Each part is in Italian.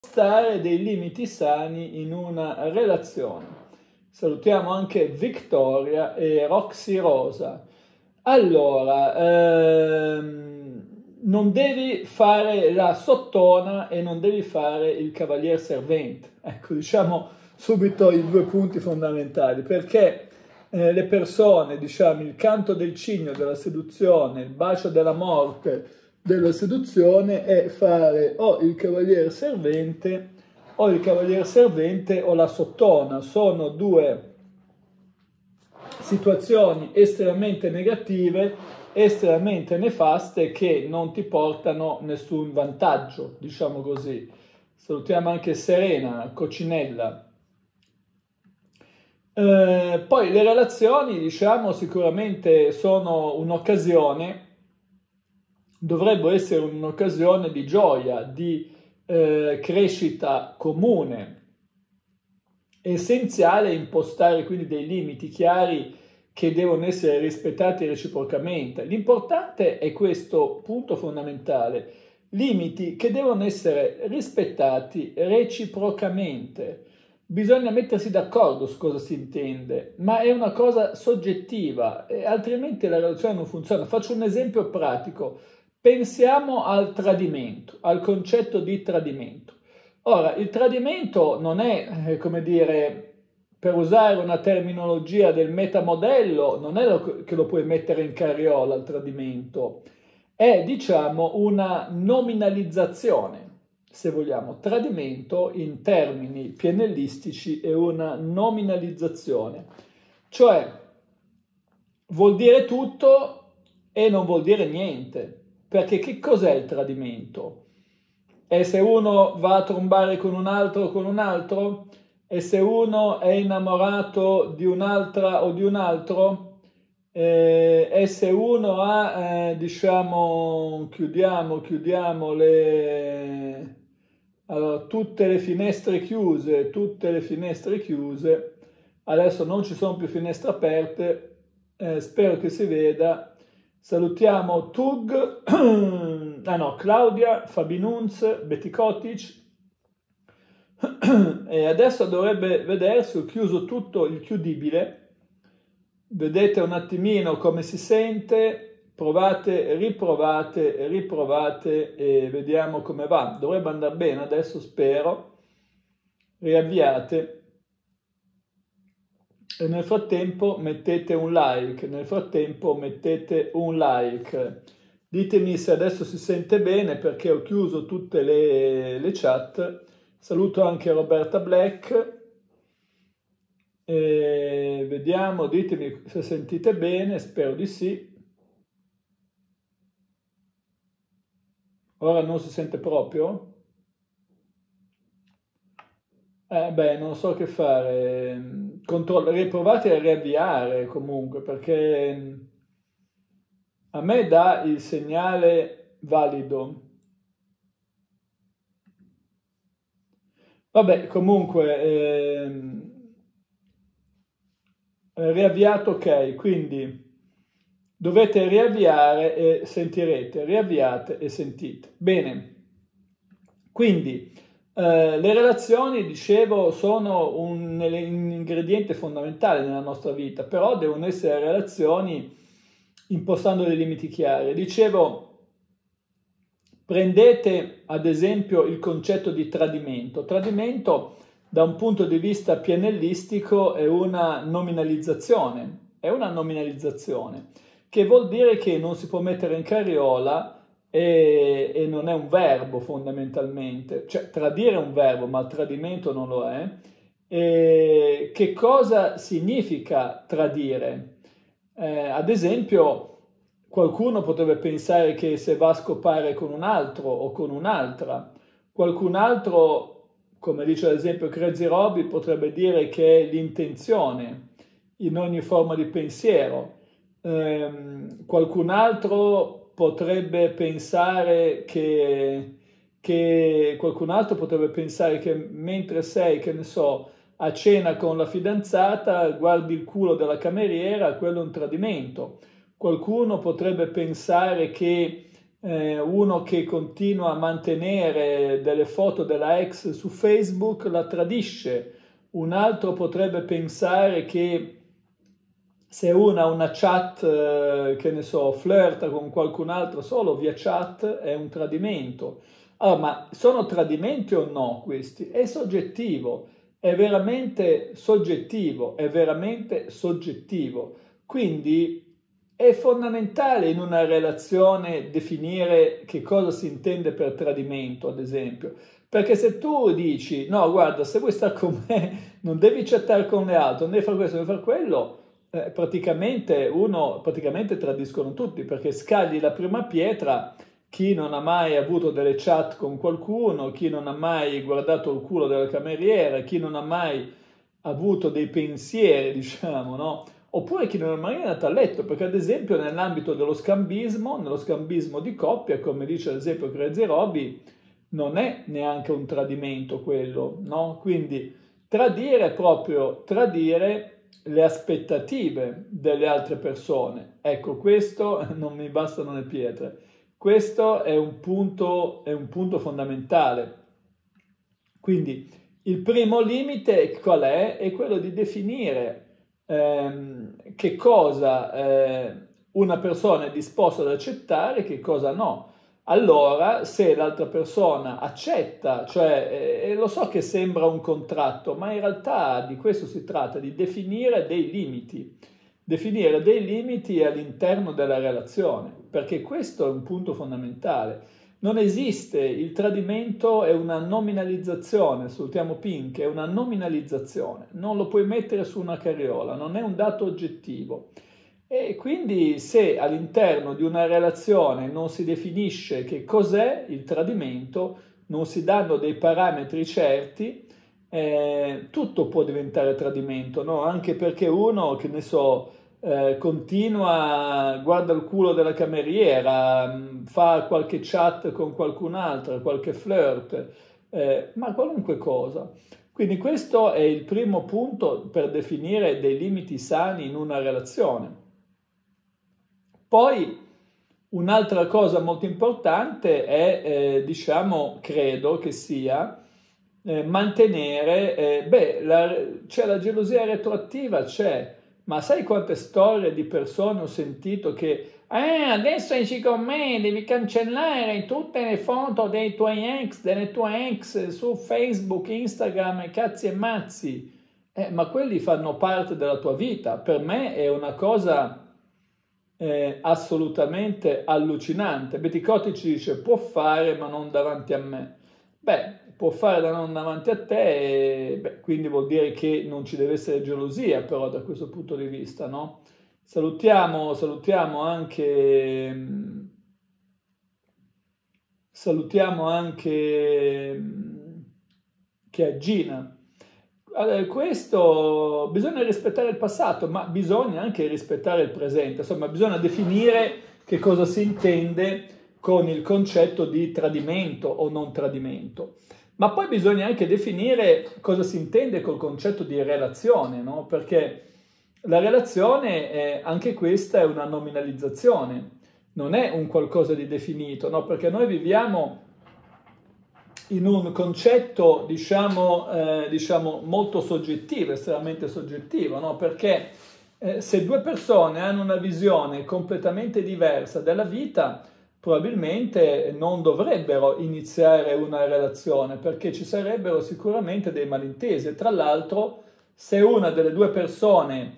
stare dei limiti sani in una relazione. Salutiamo anche Victoria e Roxy Rosa. Allora, non devi fare la sottona e non devi fare il cavalier servente. Ecco, diciamo subito i due punti fondamentali, perché le persone, diciamo, il canto del cigno della seduzione, il bacio della morte della seduzione è fare o il cavaliere servente o la sottona. Sono due situazioni estremamente negative, estremamente nefaste, che non ti portano nessun vantaggio, diciamo così. Salutiamo anche Serena, Coccinella. Poi le relazioni, diciamo, sicuramente sono un'occasione, dovrebbero essere un'occasione di gioia, di crescita comune. È essenziale impostare quindi dei limiti chiari che devono essere rispettati reciprocamente. L'importante è questo punto fondamentale: limiti che devono essere rispettati reciprocamente. Bisogna mettersi d'accordo su cosa si intende, ma è una cosa soggettiva, altrimenti la relazione non funziona. Faccio un esempio pratico. Pensiamo al tradimento, al concetto di tradimento. Ora, il tradimento non è, come dire, per usare una terminologia del metamodello, non è che lo puoi mettere in carriola il tradimento, è, diciamo, una nominalizzazione, se vogliamo. Tradimento in termini pianellistici è una nominalizzazione, cioè vuol dire tutto e non vuol dire niente, perché che cos'è il tradimento? E se uno va a trombare con un altro? E se uno è innamorato di un'altra o di un altro? E se uno ha, diciamo, chiudiamo allora, tutte le finestre chiuse, adesso non ci sono più finestre aperte, spero che si veda. Salutiamo Tug, Claudia, Fabi Nunz, Betty Kotic, e adesso dovrebbe vedersi, ho chiuso tutto il chiudibile, vedete un attimino come si sente, provate, riprovate e vediamo come va. Dovrebbe andare bene adesso, spero. Riavviate. E nel frattempo mettete un like, Ditemi se adesso si sente bene, perché ho chiuso tutte le chat. Saluto anche Roberta Black. E vediamo, ditemi se sentite bene, spero di sì. Ora non si sente proprio? Non so che fare. Riprovate a riavviare comunque, perché a me dà il segnale valido. Vabbè, comunque, riavviato, ok, quindi dovete riavviare e sentirete, riavviate e sentite. Bene, quindi le relazioni, dicevo, sono un ingrediente fondamentale nella nostra vita, però devono essere relazioni impostando dei limiti chiari. Dicevo, prendete ad esempio il concetto di tradimento. Tradimento, da un punto di vista pianellistico, è una nominalizzazione, che vuol dire che non si può mettere in carriola e non è un verbo fondamentalmente, cioè tradire è un verbo ma il tradimento non lo è. E che cosa significa tradire? Ad esempio, qualcuno potrebbe pensare che se va a scopare con un altro o con un'altra, qualcun altro, come dice ad esempio Crazy Robbie, potrebbe dire che è l'intenzione in ogni forma di pensiero. Qualcun altro potrebbe pensare che mentre sei, che ne so, a cena con la fidanzata, guardi il culo della cameriera, quello è un tradimento. Qualcuno potrebbe pensare che uno che continua a mantenere delle foto della ex su Facebook la tradisce, un altro potrebbe pensare che se una ha una chat, che ne so, flirta con qualcun altro solo via chat, è un tradimento. Allora, ma sono tradimenti o no questi? È soggettivo, è veramente soggettivo, è veramente soggettivo. Quindi è fondamentale in una relazione definire che cosa si intende per tradimento, ad esempio. Perché se tu dici, no, guarda, se vuoi stare con me, non devi chattare con le altre, non devi fare questo, non devi fare quello, praticamente tradiscono tutti, perché scagli la prima pietra chi non ha mai avuto delle chat con qualcuno, chi non ha mai guardato il culo della cameriera, chi non ha mai avuto dei pensieri, diciamo, no? Oppure chi non è mai andato a letto, perché ad esempio nell'ambito dello scambismo, nello scambismo di coppia, come dice ad esempio Crazy Robbie, non è neanche un tradimento quello, no? Quindi tradire è proprio tradire le aspettative delle altre persone. Ecco, questo non mi bastano le pietre. Questo è un punto fondamentale. Quindi il primo limite qual è? È quello di definire che cosa una persona è disposta ad accettare e che cosa no. Allora, se l'altra persona accetta, cioè, lo so che sembra un contratto, ma in realtà di questo si tratta, di definire dei limiti all'interno della relazione, perché questo è un punto fondamentale. Non esiste, il tradimento è una nominalizzazione, salutiamo Pink, è una nominalizzazione, non lo puoi mettere su una carriola, non è un dato oggettivo. E quindi se all'interno di una relazione non si definisce che cos'è il tradimento, non si danno dei parametri certi, tutto può diventare tradimento, no? Anche perché uno, che ne so, continua, guarda il culo della cameriera, fa qualche chat con qualcun altro, qualche flirt, ma qualunque cosa. Quindi questo è il primo punto per definire dei limiti sani in una relazione. Poi un'altra cosa molto importante è, diciamo, credo che sia mantenere, c'è la gelosia retroattiva, c'è, ma sai quante storie di persone ho sentito che adesso esci con me, devi cancellare tutte le foto dei tuoi ex, delle tue ex su Facebook, Instagram, cazzi e mazzi. Ma quelli fanno parte della tua vita. Per me è una cosa assolutamente allucinante. Betty Cotti ci dice può fare ma non davanti a me. Beh, può fare da non davanti a te, quindi vuol dire che non ci deve essere gelosia però da questo punto di vista, no? Salutiamo anche che è Gina. Allora, questo bisogna rispettare il passato, ma bisogna anche rispettare il presente, insomma, bisogna definire che cosa si intende con il concetto di tradimento o non tradimento. Ma poi bisogna anche definire cosa si intende col concetto di relazione, no? Perché la relazione, anche questa è una nominalizzazione, non è un qualcosa di definito, no? Perché noi viviamo in un concetto, diciamo, molto soggettivo, estremamente soggettivo, no? Perché se due persone hanno una visione completamente diversa della vita, probabilmente non dovrebbero iniziare una relazione, perché ci sarebbero sicuramente dei malintesi. E tra l'altro, se una delle due persone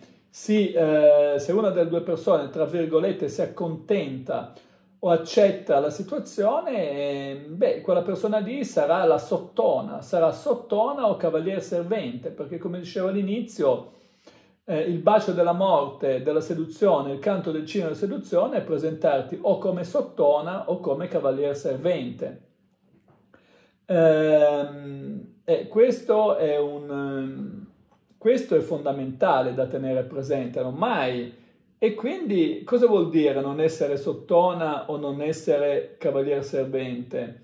tra virgolette, si accontenta o accetta la situazione, quella persona lì sarà sottona o cavaliere servente, perché come dicevo all'inizio, il bacio della morte, della seduzione, il canto del cigno della seduzione è presentarti o come sottona o come cavaliere servente. Questo è fondamentale da tenere presente, non mai. E quindi cosa vuol dire non essere sottona o non essere cavaliere servente?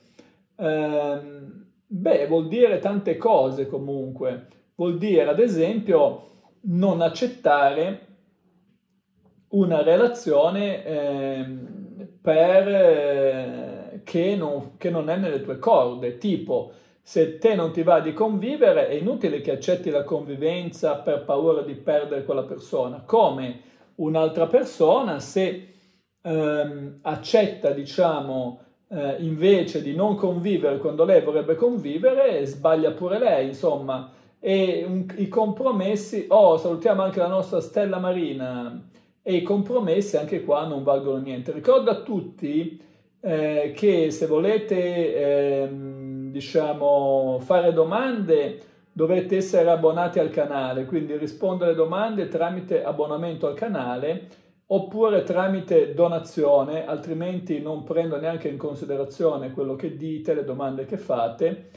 Vuol dire tante cose comunque. Vuol dire, ad esempio, non accettare una relazione che non è nelle tue corde. Tipo, se te non ti va di convivere, è inutile che accetti la convivenza per paura di perdere quella persona. Come un'altra persona, se accetta, diciamo, invece di non convivere quando lei vorrebbe convivere, sbaglia pure lei, insomma. E i compromessi, salutiamo anche la nostra Stella Marina, e i compromessi anche qua non valgono niente. Ricordo a tutti che se volete diciamo fare domande dovete essere abbonati al canale, quindi rispondo alle domande tramite abbonamento al canale oppure tramite donazione, altrimenti non prendo neanche in considerazione quello che dite, le domande che fate.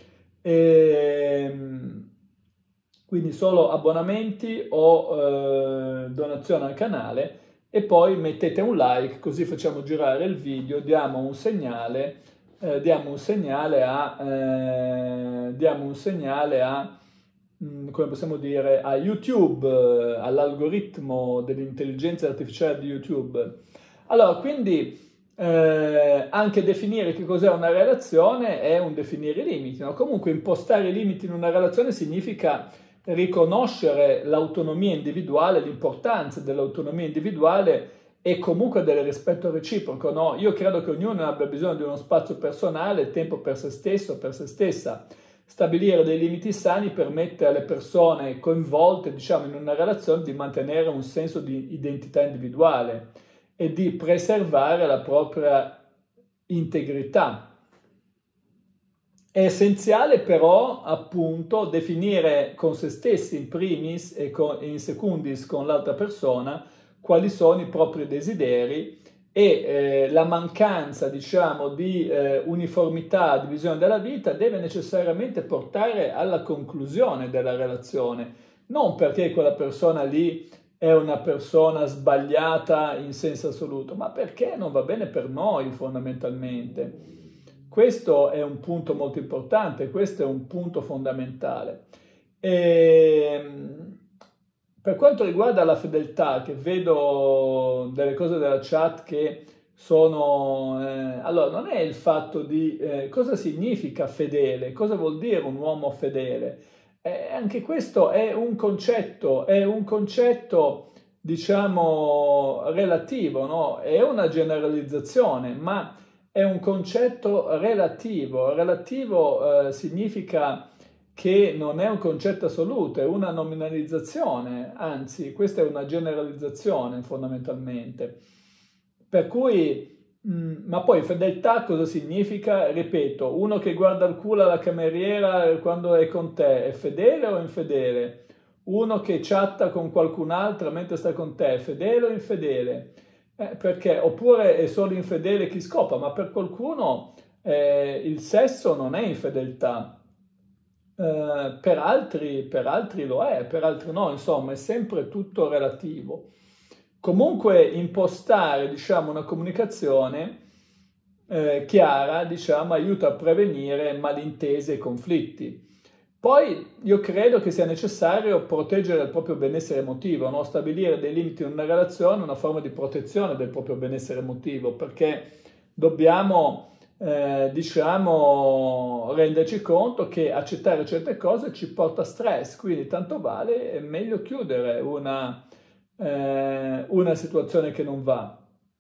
Quindi solo abbonamenti o donazione al canale, e poi mettete un like, così facciamo girare il video, diamo un segnale a come possiamo dire, a YouTube, all'algoritmo dell'intelligenza artificiale di YouTube. Allora, quindi anche definire che cos'è una relazione è un definire i limiti, no? Comunque impostare i limiti in una relazione significa riconoscere l'autonomia individuale, l'importanza dell'autonomia individuale e comunque del rispetto reciproco, no? Io credo che ognuno abbia bisogno di uno spazio personale, tempo per se stesso, per se stessa. Stabilire dei limiti sani permette alle persone coinvolte, diciamo, in una relazione di mantenere un senso di identità individuale e di preservare la propria integrità. È essenziale però appunto definire con se stessi in primis e in secundis con l'altra persona quali sono i propri desideri e la mancanza, diciamo, di uniformità, di visione della vita deve necessariamente portare alla conclusione della relazione, non perché quella persona lì è una persona sbagliata in senso assoluto, ma perché non va bene per noi fondamentalmente. Questo è un punto molto importante, questo è un punto fondamentale. Per quanto riguarda la fedeltà, che vedo delle cose della chat che sono... allora, non è il fatto di cosa significa fedele, cosa vuol dire un uomo fedele. Anche questo è un concetto, diciamo, relativo, no? È una generalizzazione, ma è un concetto relativo. Relativo significa che non è un concetto assoluto, è una nominalizzazione, anzi, questa è una generalizzazione fondamentalmente. Per cui, ma poi fedeltà cosa significa? Ripeto, uno che guarda il culo alla cameriera quando è con te è fedele o infedele? Uno che chatta con qualcun altro mentre sta con te è fedele o infedele? Perché? Oppure è solo infedele chi scopa, ma per qualcuno il sesso non è infedeltà. Per altri lo è, per altri no, insomma è sempre tutto relativo. Comunque impostare, diciamo, una comunicazione chiara, diciamo, aiuta a prevenire malintesi e conflitti. Poi io credo che sia necessario proteggere il proprio benessere emotivo, no? Stabilire dei limiti in una relazione è una forma di protezione del proprio benessere emotivo, perché dobbiamo diciamo, renderci conto che accettare certe cose ci porta stress, quindi tanto vale, è meglio chiudere una situazione che non va.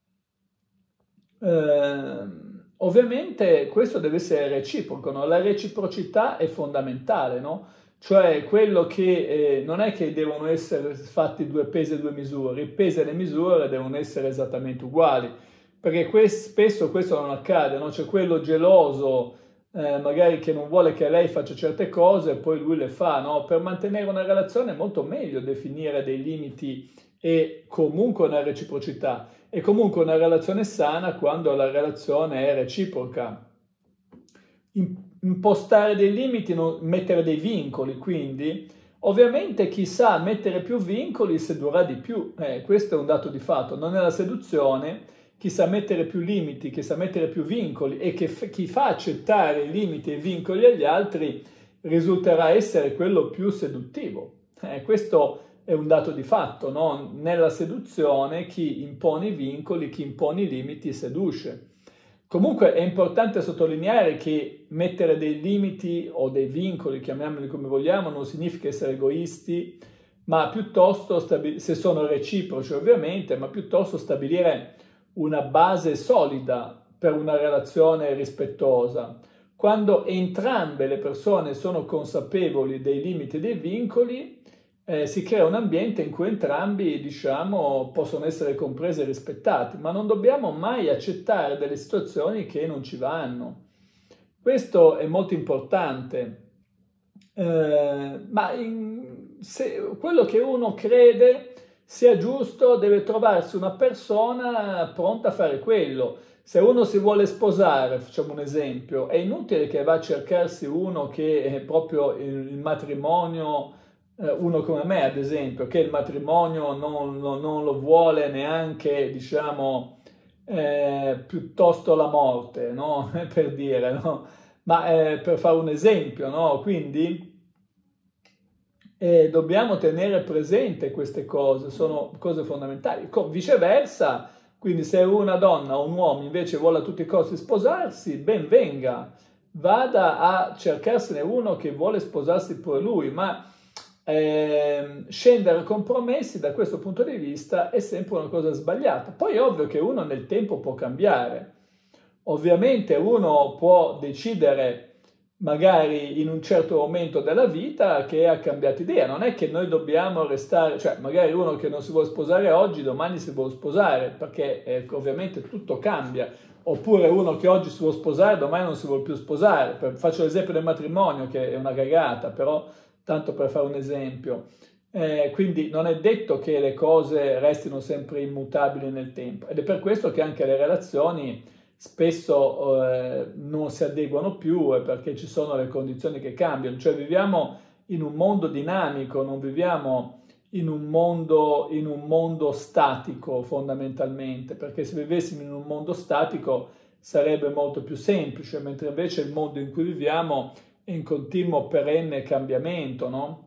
Ovviamente questo deve essere reciproco, no? La reciprocità è fondamentale, no? Cioè quello che non è che devono essere fatti due pesi e due misure, i pesi e le misure devono essere esattamente uguali, perché spesso questo non accade, no? C'è quello geloso, magari che non vuole che lei faccia certe cose e poi lui le fa, no? Per mantenere una relazione è molto meglio definire dei limiti e comunque una reciprocità. È comunque una relazione sana quando la relazione è reciproca. Impostare dei limiti, mettere dei vincoli, quindi ovviamente chi sa mettere più vincoli sedurrà di più, questo è un dato di fatto, non è la seduzione, chi sa mettere più limiti, chi sa mettere più vincoli e chi fa accettare i limiti e i vincoli agli altri risulterà essere quello più seduttivo. Questo è un dato di fatto, no? Nella seduzione chi impone i vincoli, chi impone i limiti seduce. Comunque è importante sottolineare che mettere dei limiti o dei vincoli, chiamiamoli come vogliamo, non significa essere egoisti, ma piuttosto, se sono reciproci ovviamente, ma piuttosto stabilire una base solida per una relazione rispettosa. Quando entrambe le persone sono consapevoli dei limiti e dei vincoli, si crea un ambiente in cui entrambi, diciamo, possono essere compresi e rispettati, ma non dobbiamo mai accettare delle situazioni che non ci vanno. Questo è molto importante. Se quello che uno crede sia giusto, deve trovarsi una persona pronta a fare quello. Se uno si vuole sposare, facciamo un esempio, è inutile che va a cercarsi uno che è proprio il matrimonio, uno come me ad esempio, che il matrimonio non lo vuole neanche, diciamo, piuttosto la morte, no? Per dire, no? Ma per fare un esempio, no? Quindi dobbiamo tenere presente queste cose, sono cose fondamentali. Viceversa, quindi se una donna o un uomo invece vuole a tutti i costi sposarsi, ben venga, vada a cercarsene uno che vuole sposarsi pure lui, ma scendere a compromessi da questo punto di vista è sempre una cosa sbagliata. Poi è ovvio che uno nel tempo può cambiare, ovviamente uno può decidere magari in un certo momento della vita che ha cambiato idea, non è che noi dobbiamo restare, cioè magari uno che non si vuole sposare oggi, domani si vuole sposare, perché ovviamente tutto cambia, oppure uno che oggi si vuole sposare, domani non si vuole più sposare. Faccio l'esempio del matrimonio, che è una cagata, però tanto per fare un esempio. Quindi non è detto che le cose restino sempre immutabili nel tempo, ed è per questo che anche le relazioni spesso non si adeguano più, perché ci sono le condizioni che cambiano, cioè viviamo in un mondo dinamico, non viviamo in un mondo statico fondamentalmente, perché se vivessimo in un mondo statico sarebbe molto più semplice, mentre invece il mondo in cui viviamo è in continuo perenne cambiamento, no?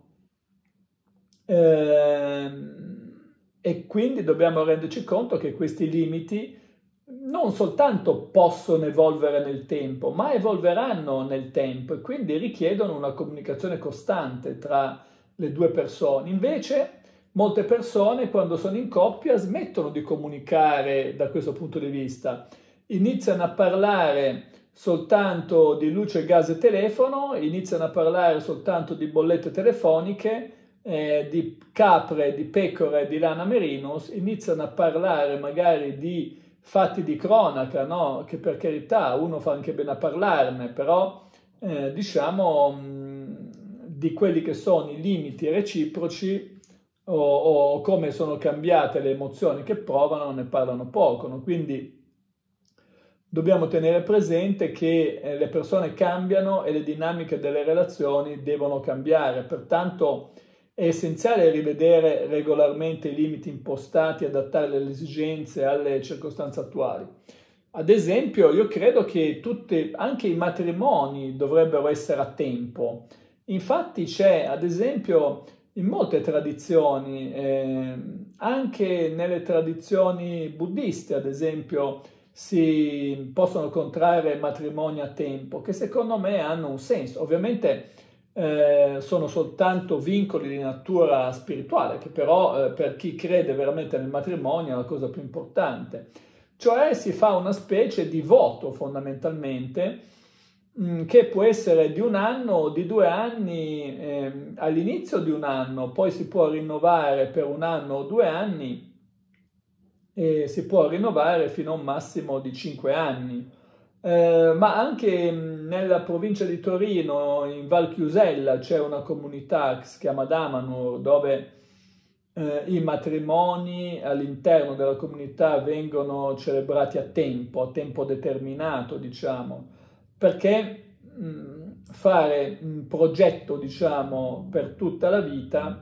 E quindi dobbiamo renderci conto che questi limiti non soltanto possono evolvere nel tempo, ma evolveranno nel tempo e quindi richiedono una comunicazione costante tra le due persone. Invece, molte persone, quando sono in coppia, smettono di comunicare da questo punto di vista. Iniziano a parlare soltanto di luce, gas e telefono, iniziano a parlare soltanto di bollette telefoniche, di capre, di pecore, di lana merino, iniziano a parlare magari di fatti di cronaca, no? Che per carità uno fa anche bene a parlarne, però diciamo di quelli che sono i limiti reciproci o come sono cambiate le emozioni che provano ne parlano poco, no? Quindi dobbiamo tenere presente che le persone cambiano e le dinamiche delle relazioni devono cambiare, pertanto è essenziale rivedere regolarmente i limiti impostati, adattare le esigenze alle circostanze attuali. Ad esempio, io credo che anche i matrimoni dovrebbero essere a tempo. Infatti c'è, ad esempio, in molte tradizioni, anche nelle tradizioni buddiste, ad esempio, si possono contrarre matrimoni a tempo, che secondo me hanno un senso. Ovviamente sono soltanto vincoli di natura spirituale, che però per chi crede veramente nel matrimonio è la cosa più importante. Cioè si fa una specie di voto fondamentalmente, che può essere di 1 anno o di 2 anni, all'inizio di 1 anno, poi si può rinnovare per 1 anno o 2 anni, e si può rinnovare fino a un massimo di 5 anni. Ma anche nella provincia di Torino, in Val Chiusella, c'è una comunità che si chiama Damanhur, dove i matrimoni all'interno della comunità vengono celebrati a tempo determinato, diciamo, perché fare un progetto, diciamo, per tutta la vita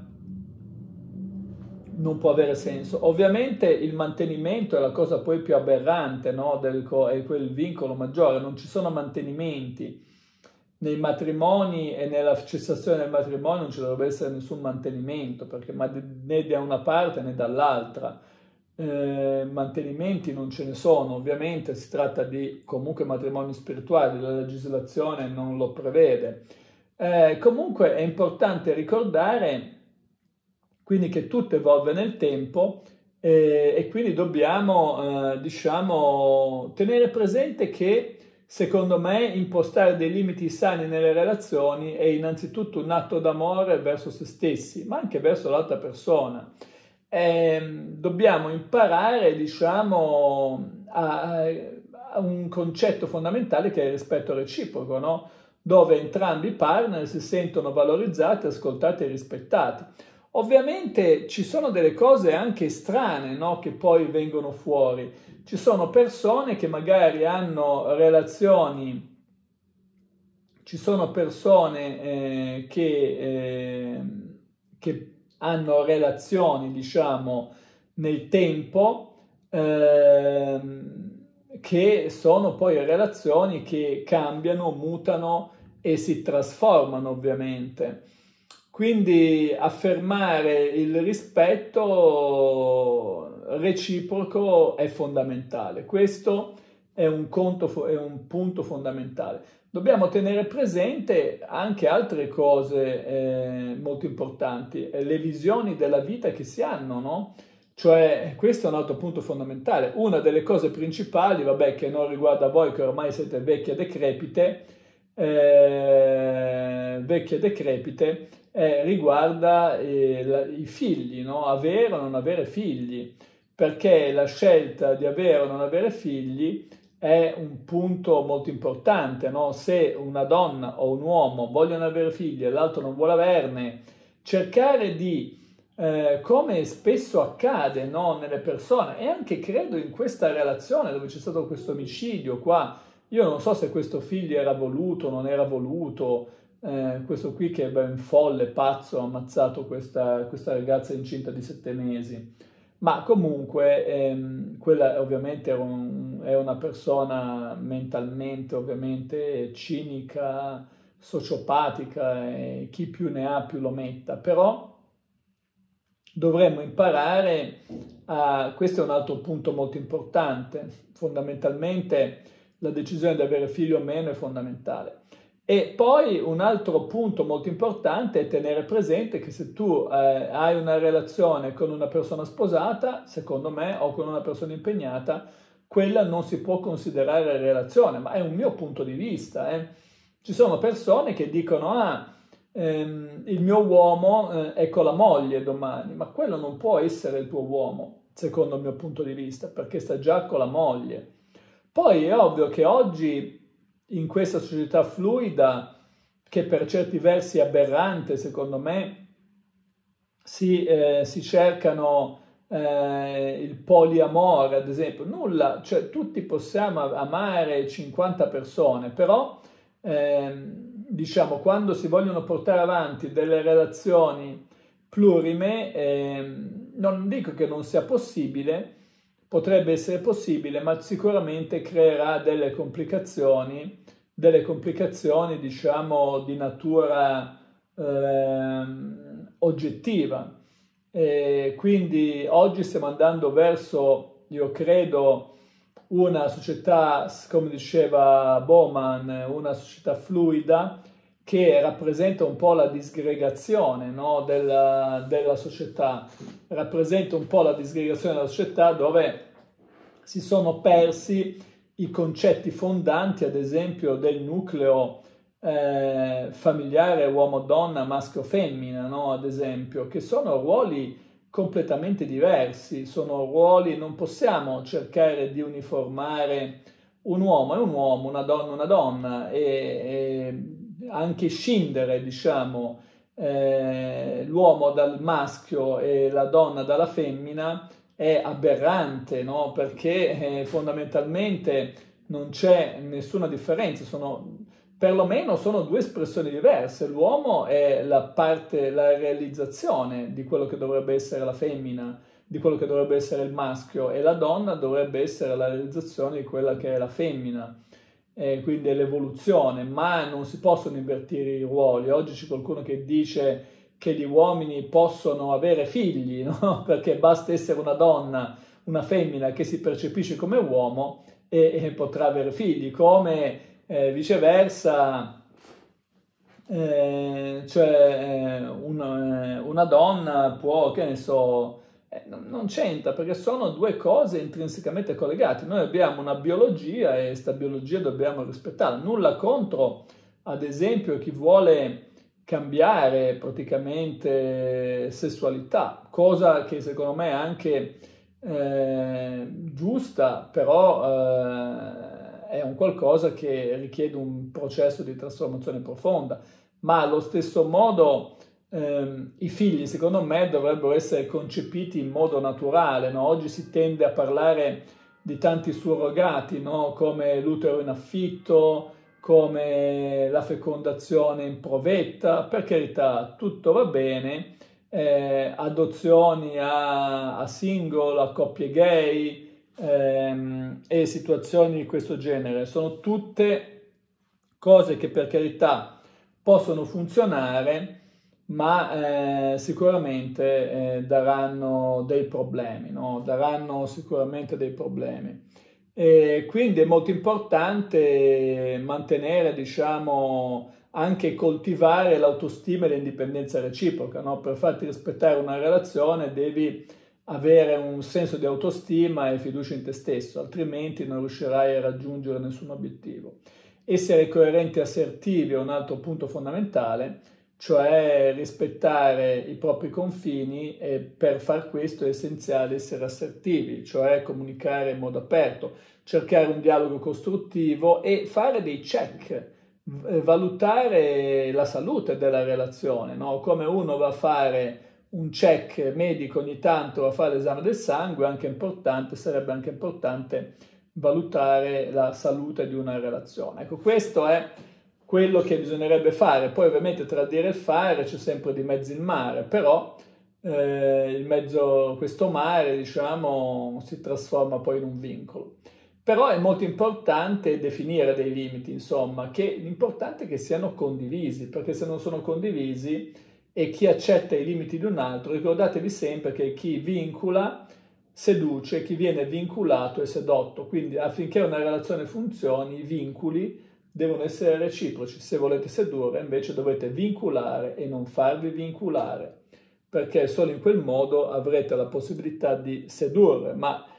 non può avere senso. Ovviamente il mantenimento è la cosa poi più aberrante, no? È quel vincolo maggiore, non ci sono mantenimenti. nei matrimoni e nella cessazione del matrimonio non ci dovrebbe essere nessun mantenimento, perché né da una parte né dall'altra. Mantenimenti non ce ne sono, ovviamente si tratta di comunque matrimoni spirituali, la legislazione non lo prevede. Comunque è importante ricordare quindi che tutto evolve nel tempo e quindi dobbiamo diciamo tenere presente che secondo me impostare dei limiti sani nelle relazioni è innanzitutto un atto d'amore verso se stessi, ma anche verso l'altra persona. Dobbiamo imparare, diciamo, a un concetto fondamentale che è il rispetto reciproco, no? Dove entrambi i partner si sentono valorizzati, ascoltati e rispettati. Ovviamente ci sono delle cose anche strane, no? Che poi vengono fuori. Ci sono persone che magari hanno relazioni, ci sono persone che hanno relazioni, diciamo, nel tempo, che sono poi relazioni che cambiano, mutano e si trasformano ovviamente. Quindi affermare il rispetto reciproco è fondamentale. Questo è un punto fondamentale. Dobbiamo tenere presente anche altre cose molto importanti, le visioni della vita che si hanno, no? Cioè, questo è un altro punto fondamentale. Una delle cose principali, vabbè, che non riguarda voi, che ormai siete vecchie e decrepite, riguarda i figli, no? Avere o non avere figli, perché la scelta di avere o non avere figli è un punto molto importante, no? Se una donna o un uomo vogliono avere figli e l'altro non vuole averne, cercare di, come spesso accade, no? Nelle persone, e anche credo in questa relazione dove c'è stato questo omicidio qua, io non so se questo figlio era voluto o non era voluto, questo qui che è ben folle, pazzo, ha ammazzato questa ragazza incinta di 7 mesi. Ma comunque quella ovviamente è una persona mentalmente ovviamente cinica, sociopatica, e chi più ne ha più lo metta, però dovremmo imparare questo è un altro punto molto importante, fondamentalmente la decisione di avere figli o meno è fondamentale. E poi un altro punto molto importante è tenere presente che se tu hai una relazione con una persona sposata, secondo me, o con una persona impegnata, quella non si può considerare relazione, ma è un mio punto di vista. Ci sono persone che dicono, il mio uomo è con la moglie domani, ma quello non può essere il tuo uomo, secondo il mio punto di vista, perché sta già con la moglie. Poi è ovvio che oggi in questa società fluida, che per certi versi è aberrante, secondo me, si cercano il poliamore, ad esempio, nulla, cioè tutti possiamo amare 50 persone, però diciamo quando si vogliono portare avanti delle relazioni plurime, non dico che non sia possibile, potrebbe essere possibile, ma sicuramente creerà delle complicazioni, diciamo, di natura oggettiva. Quindi oggi stiamo andando verso, io credo, una società, come diceva Bauman, una società fluida che rappresenta un po' la disgregazione, no, della società, rappresenta un po' la disgregazione della società dove si sono persi i concetti fondanti, ad esempio, del nucleo familiare uomo-donna, maschio-femmina, no? Ad esempio, che sono ruoli completamente diversi, sono ruoli, non possiamo cercare di uniformare un uomo è un uomo, una donna, e anche scindere, diciamo, l'uomo dal maschio e la donna dalla femmina è aberrante, no? Perché fondamentalmente non c'è nessuna differenza, perlomeno sono due espressioni diverse. L'uomo è la realizzazione di quello che dovrebbe essere la femmina, di quello che dovrebbe essere il maschio, e la donna dovrebbe essere la realizzazione di quella che è la femmina. quindi è l'evoluzione, ma non si possono invertire i ruoli. Oggi c'è qualcuno che dice che gli uomini possono avere figli, no? Perché basta essere una donna, una femmina che si percepisce come uomo e potrà avere figli, come viceversa, una donna può, che ne so, non c'entra, perché sono due cose intrinsecamente collegate. Noi abbiamo una biologia e questa biologia dobbiamo rispettarla. Nulla contro, ad esempio, chi vuole cambiare praticamente sessualità, cosa che secondo me è anche giusta, però è un qualcosa che richiede un processo di trasformazione profonda. Ma allo stesso modo i figli, secondo me, dovrebbero essere concepiti in modo naturale, no? Oggi si tende a parlare di tanti surrogati, no? Come l'utero in affitto, come la fecondazione in provetta. Per carità, tutto va bene, adozioni a single, a coppie gay e situazioni di questo genere. Sono tutte cose che, per carità, possono funzionare, ma sicuramente daranno dei problemi, no? Daranno sicuramente dei problemi. E quindi è molto importante mantenere, diciamo, anche coltivare l'autostima e l'indipendenza reciproca, no? Per farti rispettare una relazione devi avere un senso di autostima e fiducia in te stesso, altrimenti non riuscirai a raggiungere nessun obiettivo. Essere coerenti e assertivi è un altro punto fondamentale, cioè rispettare i propri confini, e per far questo è essenziale essere assertivi, cioè comunicare in modo aperto, cercare un dialogo costruttivo e fare dei check, valutare la salute della relazione, no? Come uno va a fare un check medico ogni tanto, va a fare l'esame del sangue, sarebbe anche importante valutare la salute di una relazione. Ecco, questo è quello che bisognerebbe fare. Poi ovviamente tra il dire e il fare c'è sempre di mezzo il mare, però questo mare, diciamo, si trasforma poi in un vincolo. Però è molto importante definire dei limiti, insomma, che l'importante è che siano condivisi, perché se non sono condivisi e chi accetta i limiti di un altro, ricordatevi sempre che chi vincula seduce, chi viene vinculato è sedotto, quindi affinché una relazione funzioni, i vincoli devono essere reciproci. Se volete sedurre, invece dovete vinculare e non farvi vinculare, perché solo in quel modo avrete la possibilità di sedurre, ma